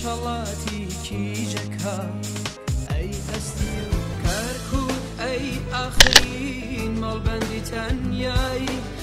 شەڵاتی کیژەکە ئەی هەستی و کارکوت ئەی ئاخرین مەڵبەندی تەنیایی